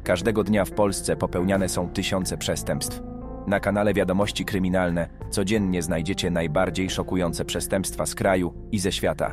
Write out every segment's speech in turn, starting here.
Każdego dnia w Polsce popełniane są tysiące przestępstw. Na kanale Wiadomości Kryminalne codziennie znajdziecie najbardziej szokujące przestępstwa z kraju i ze świata.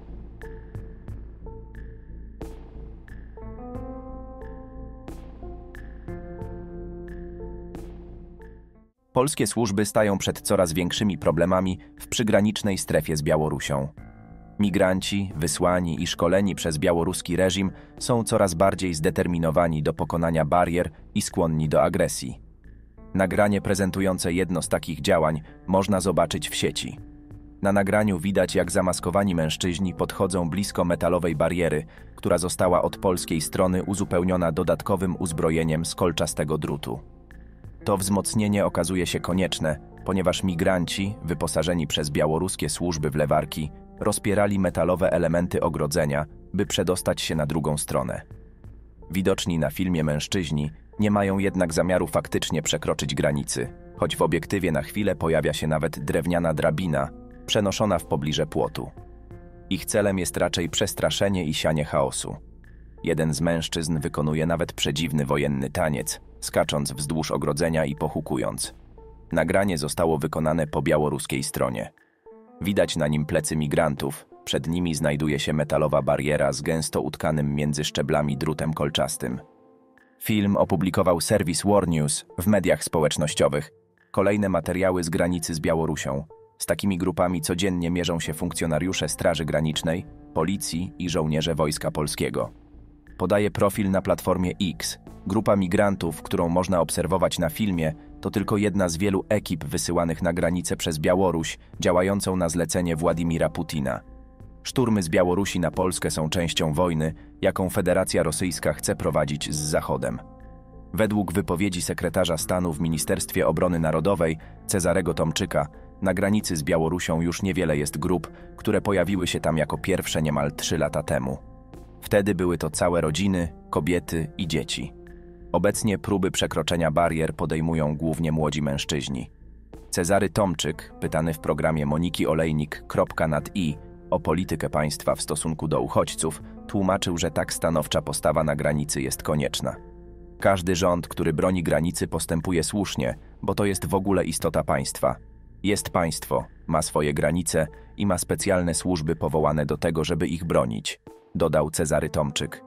Polskie służby stają przed coraz większymi problemami w przygranicznej strefie z Białorusią. Migranci, wysłani i szkoleni przez białoruski reżim są coraz bardziej zdeterminowani do pokonania barier i skłonni do agresji. Nagranie prezentujące jedno z takich działań można zobaczyć w sieci. Na nagraniu widać, jak zamaskowani mężczyźni podchodzą blisko metalowej bariery, która została od polskiej strony uzupełniona dodatkowym uzbrojeniem z kolczastego drutu. To wzmocnienie okazuje się konieczne, ponieważ migranci, wyposażeni przez białoruskie służby w lewarki, rozpierali metalowe elementy ogrodzenia, by przedostać się na drugą stronę. Widoczni na filmie mężczyźni nie mają jednak zamiaru faktycznie przekroczyć granicy, choć w obiektywie na chwilę pojawia się nawet drewniana drabina, przenoszona w pobliże płotu. Ich celem jest raczej przestraszenie i sianie chaosu. Jeden z mężczyzn wykonuje nawet przedziwny wojenny taniec, skacząc wzdłuż ogrodzenia i pohukując. Nagranie zostało wykonane po białoruskiej stronie. Widać na nim plecy migrantów, przed nimi znajduje się metalowa bariera z gęsto utkanym między szczeblami drutem kolczastym. Film opublikował serwis War News w mediach społecznościowych. Kolejne materiały z granicy z Białorusią. Z takimi grupami codziennie mierzą się funkcjonariusze Straży Granicznej, Policji i żołnierze Wojska Polskiego. Podaje profil na platformie X. Grupa migrantów, którą można obserwować na filmie, to tylko jedna z wielu ekip wysyłanych na granicę przez Białoruś, działającą na zlecenie Władimira Putina. Szturmy z Białorusi na Polskę są częścią wojny, jaką Federacja Rosyjska chce prowadzić z Zachodem. Według wypowiedzi sekretarza stanu w Ministerstwie Obrony Narodowej Cezarego Tomczyka, na granicy z Białorusią już niewiele jest grup, które pojawiły się tam jako pierwsze niemal 3 lata temu. Wtedy były to całe rodziny, kobiety i dzieci. Obecnie próby przekroczenia barier podejmują głównie młodzi mężczyźni. Cezary Tomczyk, pytany w programie Moniki Olejnik.nad.i o politykę państwa w stosunku do uchodźców, tłumaczył, że tak stanowcza postawa na granicy jest konieczna. Każdy rząd, który broni granicy, postępuje słusznie, bo to jest w ogóle istota państwa. Jest państwo, ma swoje granice i ma specjalne służby powołane do tego, żeby ich bronić, dodał Cezary Tomczyk.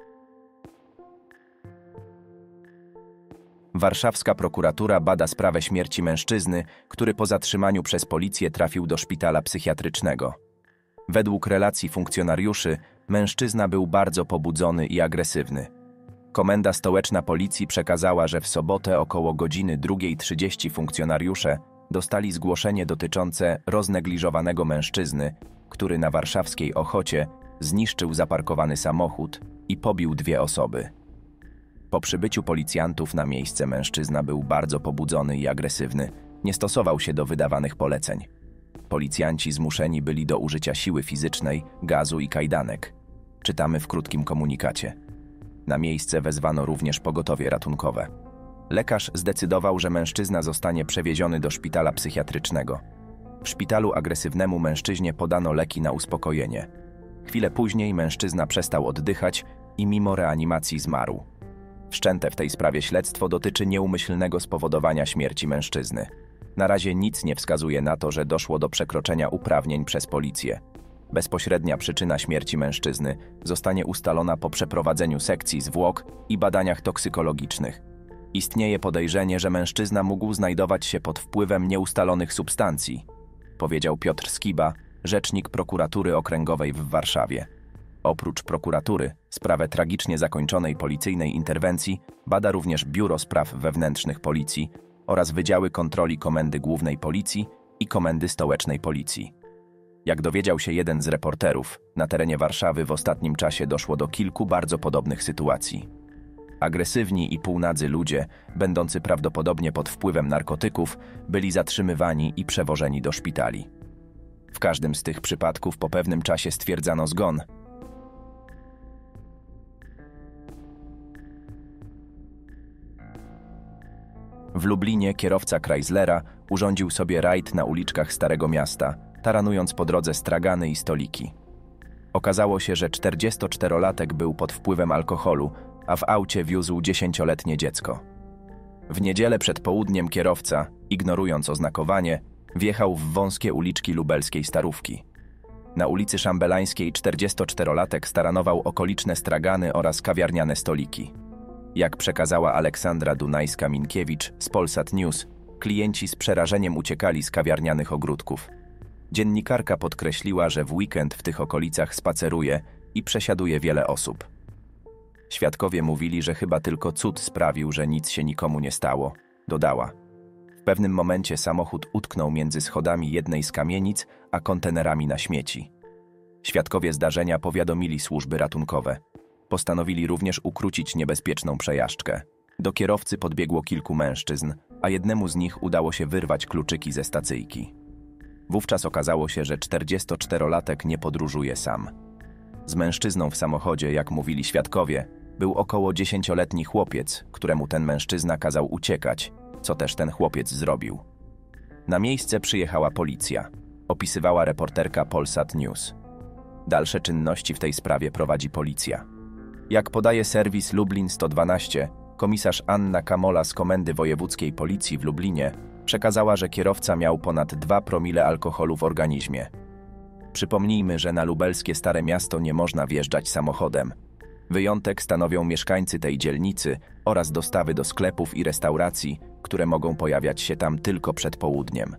Warszawska prokuratura bada sprawę śmierci mężczyzny, który po zatrzymaniu przez policję trafił do szpitala psychiatrycznego. Według relacji funkcjonariuszy, mężczyzna był bardzo pobudzony i agresywny. Komenda Stołeczna Policji przekazała, że w sobotę około godziny 2:30 funkcjonariusze dostali zgłoszenie dotyczące roznegliżowanego mężczyzny, który na warszawskiej Ochocie zniszczył zaparkowany samochód i pobił 2 osoby. Po przybyciu policjantów na miejsce mężczyzna był bardzo pobudzony i agresywny, nie stosował się do wydawanych poleceń. Policjanci zmuszeni byli do użycia siły fizycznej, gazu i kajdanek. Czytamy w krótkim komunikacie. Na miejsce wezwano również pogotowie ratunkowe. Lekarz zdecydował, że mężczyzna zostanie przewieziony do szpitala psychiatrycznego. W szpitalu agresywnemu mężczyźnie podano leki na uspokojenie. Chwilę później mężczyzna przestał oddychać i mimo reanimacji zmarł. Wszczęte w tej sprawie śledztwo dotyczy nieumyślnego spowodowania śmierci mężczyzny. Na razie nic nie wskazuje na to, że doszło do przekroczenia uprawnień przez policję. Bezpośrednia przyczyna śmierci mężczyzny zostanie ustalona po przeprowadzeniu sekcji zwłok i badaniach toksykologicznych. Istnieje podejrzenie, że mężczyzna mógł znajdować się pod wpływem nieustalonych substancji, powiedział Piotr Skiba, rzecznik prokuratury okręgowej w Warszawie. Oprócz prokuratury, sprawę tragicznie zakończonej policyjnej interwencji bada również Biuro Spraw Wewnętrznych Policji oraz Wydziały Kontroli Komendy Głównej Policji i Komendy Stołecznej Policji. Jak dowiedział się jeden z reporterów, na terenie Warszawy w ostatnim czasie doszło do kilku bardzo podobnych sytuacji. Agresywni i półnadzy ludzie, będący prawdopodobnie pod wpływem narkotyków, byli zatrzymywani i przewożeni do szpitali. W każdym z tych przypadków po pewnym czasie stwierdzano zgon. W Lublinie kierowca Chryslera urządził sobie rajd na uliczkach Starego Miasta, taranując po drodze stragany i stoliki. Okazało się, że 44-latek był pod wpływem alkoholu, a w aucie wiózł 10-letnie dziecko. W niedzielę przed południem kierowca, ignorując oznakowanie, wjechał w wąskie uliczki lubelskiej Starówki. Na ulicy Szambelańskiej 44-latek staranował okoliczne stragany oraz kawiarniane stoliki. Jak przekazała Aleksandra Dunajska-Minkiewicz z Polsat News, klienci z przerażeniem uciekali z kawiarnianych ogródków. Dziennikarka podkreśliła, że w weekend w tych okolicach spaceruje i przesiaduje wiele osób. Świadkowie mówili, że chyba tylko cud sprawił, że nic się nikomu nie stało, dodała. W pewnym momencie samochód utknął między schodami jednej z kamienic a kontenerami na śmieci. Świadkowie zdarzenia powiadomili służby ratunkowe. Postanowili również ukrócić niebezpieczną przejażdżkę. Do kierowcy podbiegło kilku mężczyzn, a jednemu z nich udało się wyrwać kluczyki ze stacyjki. Wówczas okazało się, że 44-latek nie podróżuje sam. Z mężczyzną w samochodzie, jak mówili świadkowie, był około 10-letni chłopiec, któremu ten mężczyzna kazał uciekać, co też ten chłopiec zrobił. Na miejsce przyjechała policja, opisywała reporterka Polsat News. Dalsze czynności w tej sprawie prowadzi policja. Jak podaje serwis Lublin 112, komisarz Anna Kamola z Komendy Wojewódzkiej Policji w Lublinie przekazała, że kierowca miał ponad 2 promile alkoholu w organizmie. Przypomnijmy, że na lubelskie Stare Miasto nie można wjeżdżać samochodem. Wyjątek stanowią mieszkańcy tej dzielnicy oraz dostawy do sklepów i restauracji, które mogą pojawiać się tam tylko przed południem.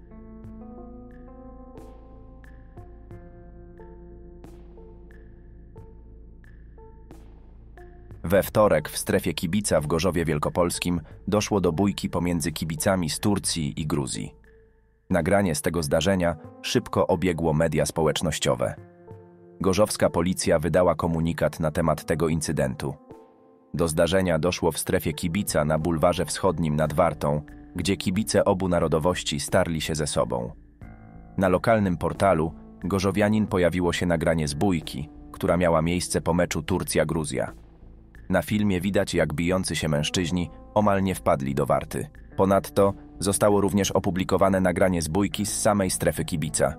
We wtorek w strefie Kibica w Gorzowie Wielkopolskim doszło do bójki pomiędzy kibicami z Turcji i Gruzji. Nagranie z tego zdarzenia szybko obiegło media społecznościowe. Gorzowska policja wydała komunikat na temat tego incydentu. Do zdarzenia doszło w strefie Kibica na bulwarze wschodnim nad Wartą, gdzie kibice obu narodowości starli się ze sobą. Na lokalnym portalu gorzowianin pojawiło się nagranie z bójki, która miała miejsce po meczu Turcja-Gruzja. Na filmie widać, jak bijący się mężczyźni omal nie wpadli do Warty. Ponadto zostało również opublikowane nagranie z bójki z samej strefy Kibica.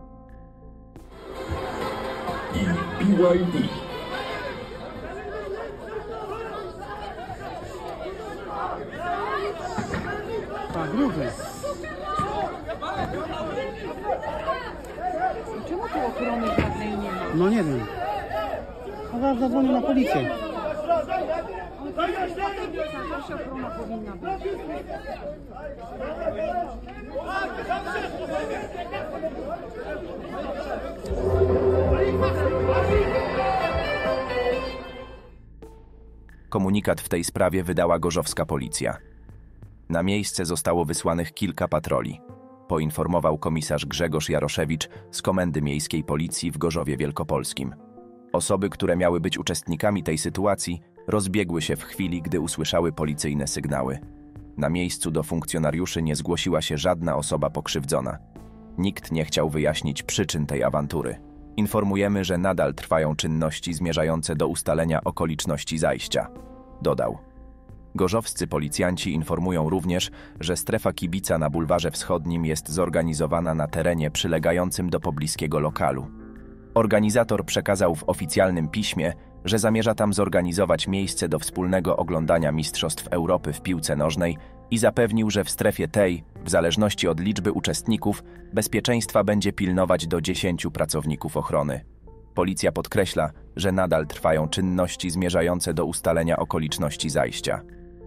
I BYD. Tak, drugi. Czemu tu ochrony żadnej nie ma? No nie wiem. A zaraz zadzwonię na policję. Zawsze ochrona powinna być. Komunikat w tej sprawie wydała gorzowska policja. Na miejsce zostało wysłanych kilka patroli, poinformował komisarz Grzegorz Jaroszewicz z Komendy Miejskiej Policji w Gorzowie Wielkopolskim. Osoby, które miały być uczestnikami tej sytuacji, rozbiegły się w chwili, gdy usłyszały policyjne sygnały. Na miejscu do funkcjonariuszy nie zgłosiła się żadna osoba pokrzywdzona. Nikt nie chciał wyjaśnić przyczyn tej awantury. Informujemy, że nadal trwają czynności zmierzające do ustalenia okoliczności zajścia, dodał. Gorzowscy policjanci informują również, że strefa Kibica na bulwarze wschodnim jest zorganizowana na terenie przylegającym do pobliskiego lokalu. Organizator przekazał w oficjalnym piśmie, że zamierza tam zorganizować miejsce do wspólnego oglądania Mistrzostw Europy w piłce nożnej i zapewnił, że w strefie tej, w zależności od liczby uczestników, bezpieczeństwa będzie pilnować do 10 pracowników ochrony. Policja podkreśla, że nadal trwają czynności zmierzające do ustalenia okoliczności zajścia.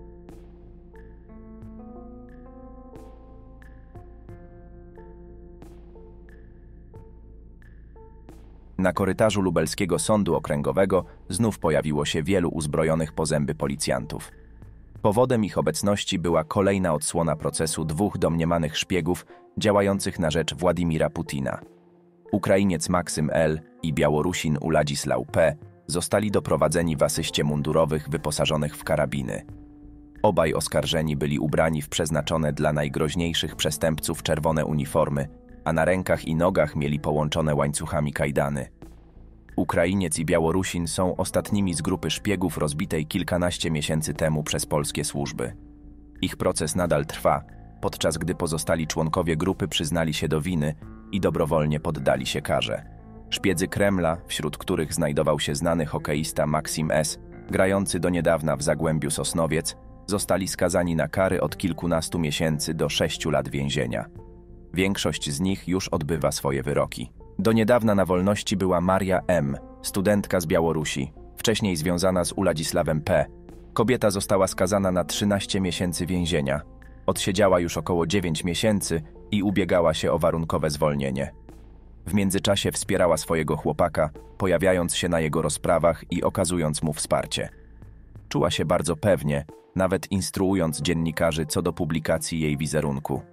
Na korytarzu lubelskiego sądu okręgowego znów pojawiło się wielu uzbrojonych po zęby policjantów. Powodem ich obecności była kolejna odsłona procesu 2 domniemanych szpiegów działających na rzecz Władimira Putina. Ukrainiec Maksym L. i Białorusin Uladisław P. zostali doprowadzeni w asyście mundurowych wyposażonych w karabiny. Obaj oskarżeni byli ubrani w przeznaczone dla najgroźniejszych przestępców czerwone uniformy, a na rękach i nogach mieli połączone łańcuchami kajdany. Ukrainiec i Białorusin są ostatnimi z grupy szpiegów rozbitej kilkanaście miesięcy temu przez polskie służby. Ich proces nadal trwa, podczas gdy pozostali członkowie grupy przyznali się do winy i dobrowolnie poddali się karze. Szpiedzy Kremla, wśród których znajdował się znany hokeista Maksim S., grający do niedawna w Zagłębiu Sosnowiec, zostali skazani na kary od kilkunastu miesięcy do 6 lat więzienia. Większość z nich już odbywa swoje wyroki. Do niedawna na wolności była Maria M., studentka z Białorusi, wcześniej związana z Uladisławem P. Kobieta została skazana na 13 miesięcy więzienia. Odsiedziała już około 9 miesięcy i ubiegała się o warunkowe zwolnienie. W międzyczasie wspierała swojego chłopaka, pojawiając się na jego rozprawach i okazując mu wsparcie. Czuła się bardzo pewnie, nawet instruując dziennikarzy co do publikacji jej wizerunku.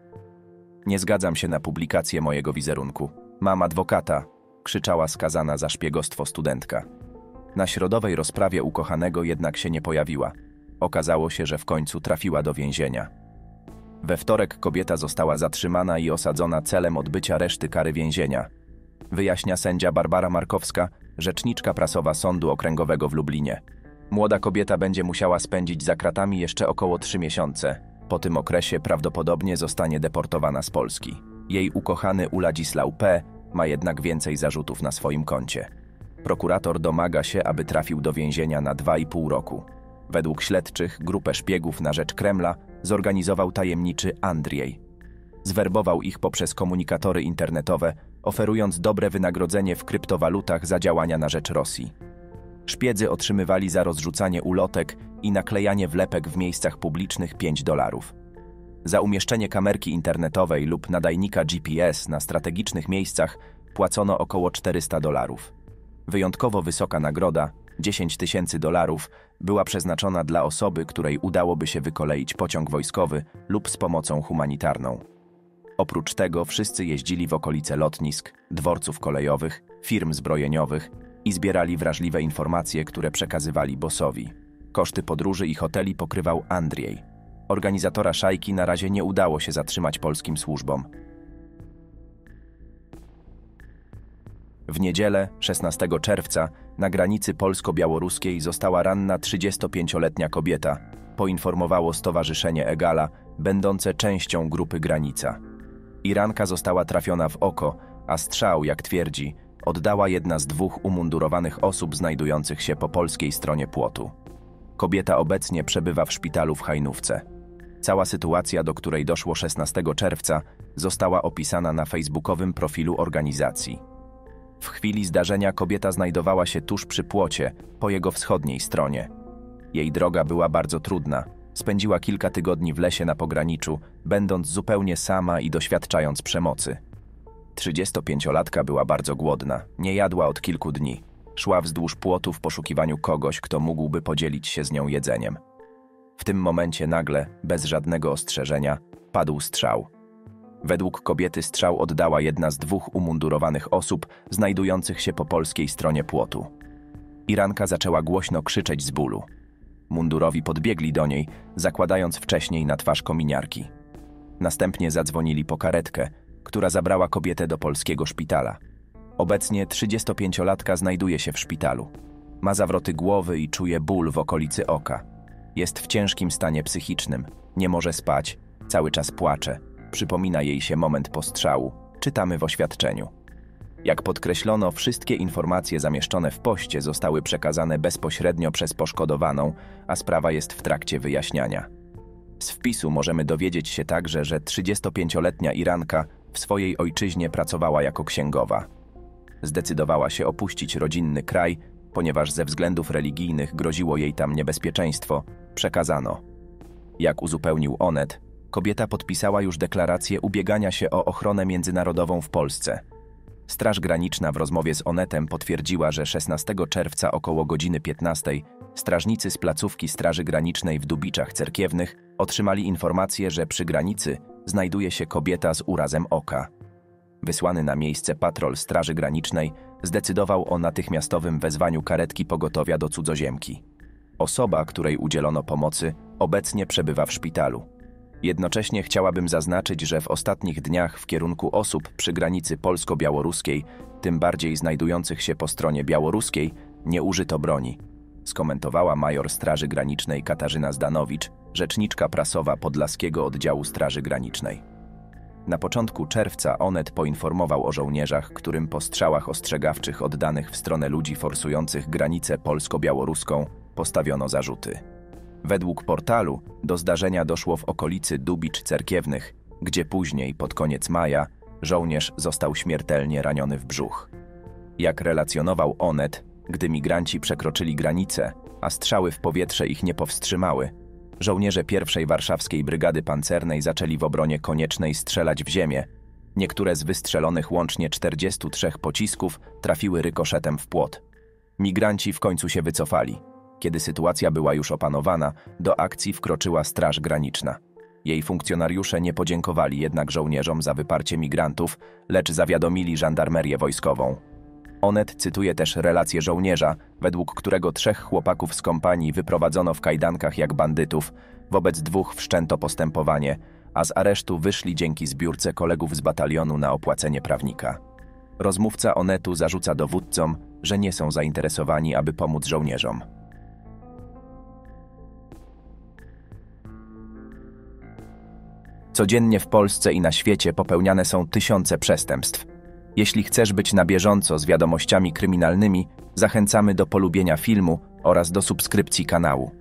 Nie zgadzam się na publikację mojego wizerunku. Mam adwokata, krzyczała skazana za szpiegostwo studentka. Na środowej rozprawie ukochanego jednak się nie pojawiła. Okazało się, że w końcu trafiła do więzienia. We wtorek kobieta została zatrzymana i osadzona celem odbycia reszty kary więzienia. Wyjaśnia sędzia Barbara Markowska, rzeczniczka prasowa Sądu Okręgowego w Lublinie. Młoda kobieta będzie musiała spędzić za kratami jeszcze około 3 miesiące. Po tym okresie prawdopodobnie zostanie deportowana z Polski. Jej ukochany Uladisław P. ma jednak więcej zarzutów na swoim koncie. Prokurator domaga się, aby trafił do więzienia na 2,5 roku. Według śledczych grupę szpiegów na rzecz Kremla zorganizował tajemniczy Andrzej. Zwerbował ich poprzez komunikatory internetowe, oferując dobre wynagrodzenie w kryptowalutach za działania na rzecz Rosji. Szpiedzy otrzymywali za rozrzucanie ulotek i naklejanie wlepek w miejscach publicznych $5. Za umieszczenie kamerki internetowej lub nadajnika GPS na strategicznych miejscach płacono około $400. Wyjątkowo wysoka nagroda, $10,000, była przeznaczona dla osoby, której udałoby się wykoleić pociąg wojskowy lub z pomocą humanitarną. Oprócz tego wszyscy jeździli w okolice lotnisk, dworców kolejowych, firm zbrojeniowych i zbierali wrażliwe informacje, które przekazywali bossowi. Koszty podróży i hoteli pokrywał Andrzej. Organizatora szajki na razie nie udało się zatrzymać polskim służbom. W niedzielę, 16 czerwca, na granicy polsko-białoruskiej została ranna 35-letnia kobieta, poinformowało Stowarzyszenie Egala, będące częścią grupy Granica. Iranka została trafiona w oko, a strzał, jak twierdzi, oddała jedna z 2 umundurowanych osób znajdujących się po polskiej stronie płotu. Kobieta obecnie przebywa w szpitalu w Hajnówce. Cała sytuacja, do której doszło 16 czerwca, została opisana na facebookowym profilu organizacji. W chwili zdarzenia kobieta znajdowała się tuż przy płocie, po jego wschodniej stronie. Jej droga była bardzo trudna. Spędziła kilka tygodni w lesie na pograniczu, będąc zupełnie sama i doświadczając przemocy. 35-latka była bardzo głodna, nie jadła od kilku dni. Szła wzdłuż płotu w poszukiwaniu kogoś, kto mógłby podzielić się z nią jedzeniem. W tym momencie nagle, bez żadnego ostrzeżenia, padł strzał. Według kobiety strzał oddała jedna z 2 umundurowanych osób znajdujących się po polskiej stronie płotu. Iranka zaczęła głośno krzyczeć z bólu. Mundurowi podbiegli do niej, zakładając wcześniej na twarz kominiarki. Następnie zadzwonili po karetkę, która zabrała kobietę do polskiego szpitala. Obecnie 35-latka znajduje się w szpitalu. Ma zawroty głowy i czuje ból w okolicy oka. Jest w ciężkim stanie psychicznym, nie może spać, cały czas płacze. Przypomina jej się moment postrzału, czytamy w oświadczeniu. Jak podkreślono, wszystkie informacje zamieszczone w poście zostały przekazane bezpośrednio przez poszkodowaną, a sprawa jest w trakcie wyjaśniania. Z wpisu możemy dowiedzieć się także, że 35-letnia Iranka w swojej ojczyźnie pracowała jako księgowa. Zdecydowała się opuścić rodzinny kraj, ponieważ ze względów religijnych groziło jej tam niebezpieczeństwo, przekazano. Jak uzupełnił Onet, kobieta podpisała już deklarację ubiegania się o ochronę międzynarodową w Polsce. Straż Graniczna w rozmowie z Onetem potwierdziła, że 16 czerwca około godziny 15 strażnicy z placówki Straży Granicznej w Dubiczach Cerkiewnych otrzymali informację, że przy granicy znajduje się kobieta z urazem oka. Wysłany na miejsce patrol Straży Granicznej zdecydował o natychmiastowym wezwaniu karetki pogotowia do cudzoziemki. Osoba, której udzielono pomocy, obecnie przebywa w szpitalu. Jednocześnie chciałabym zaznaczyć, że w ostatnich dniach w kierunku osób przy granicy polsko-białoruskiej, tym bardziej znajdujących się po stronie białoruskiej, nie użyto broni, skomentowała major Straży Granicznej Katarzyna Zdanowicz, rzeczniczka prasowa Podlaskiego Oddziału Straży Granicznej. Na początku czerwca Onet poinformował o żołnierzach, którym po strzałach ostrzegawczych oddanych w stronę ludzi forsujących granicę polsko-białoruską postawiono zarzuty. Według portalu do zdarzenia doszło w okolicy Dubicz Cerkiewnych, gdzie później, pod koniec maja, żołnierz został śmiertelnie raniony w brzuch. Jak relacjonował Onet, gdy migranci przekroczyli granicę, a strzały w powietrze ich nie powstrzymały, żołnierze I Warszawskiej Brygady Pancernej zaczęli w obronie Koniecznej strzelać w ziemię. Niektóre z wystrzelonych łącznie 43 pocisków trafiły rykoszetem w płot. Migranci w końcu się wycofali. Kiedy sytuacja była już opanowana, do akcji wkroczyła Straż Graniczna. Jej funkcjonariusze nie podziękowali jednak żołnierzom za wyparcie migrantów, lecz zawiadomili żandarmerię wojskową. Onet cytuje też relację żołnierza, według którego 3 chłopaków z kompanii wyprowadzono w kajdankach jak bandytów, wobec 2 wszczęto postępowanie, a z aresztu wyszli dzięki zbiórce kolegów z batalionu na opłacenie prawnika. Rozmówca Onetu zarzuca dowódcom, że nie są zainteresowani, aby pomóc żołnierzom. Codziennie w Polsce i na świecie popełniane są tysiące przestępstw. Jeśli chcesz być na bieżąco z wiadomościami kryminalnymi, zachęcamy do polubienia filmu oraz do subskrypcji kanału.